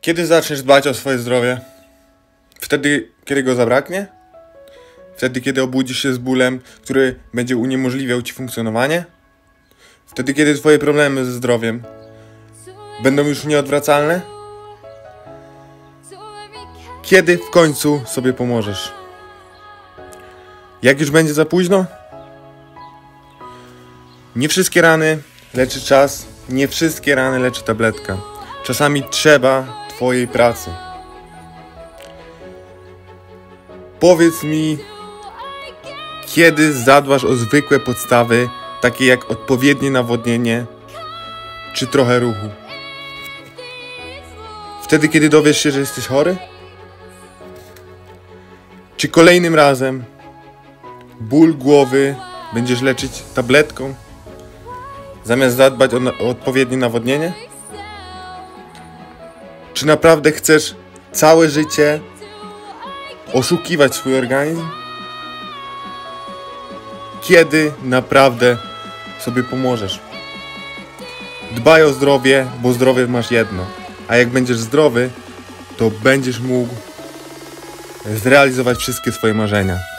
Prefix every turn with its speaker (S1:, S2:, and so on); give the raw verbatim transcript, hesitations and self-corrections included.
S1: Kiedy zaczniesz dbać o swoje zdrowie? Wtedy, kiedy go zabraknie? Wtedy, kiedy obudzisz się z bólem, który będzie uniemożliwiał ci funkcjonowanie? Wtedy, kiedy twoje problemy ze zdrowiem będą już nieodwracalne? Kiedy w końcu sobie pomożesz? Jak już będzie za późno? Nie wszystkie rany leczy czas, nie wszystkie rany leczy tabletka. Czasami trzeba twojej pracy. Powiedz mi, kiedy zadbasz o zwykłe podstawy, takie jak odpowiednie nawodnienie czy trochę ruchu? Wtedy, kiedy dowiesz się, że jesteś chory? Czy kolejnym razem ból głowy będziesz leczyć tabletką, zamiast zadbać o, na- o odpowiednie nawodnienie? Czy naprawdę chcesz całe życie oszukiwać swój organizm? Kiedy naprawdę sobie pomożesz? Dbaj o zdrowie, bo zdrowie masz jedno. A jak będziesz zdrowy, to będziesz mógł zrealizować wszystkie swoje marzenia.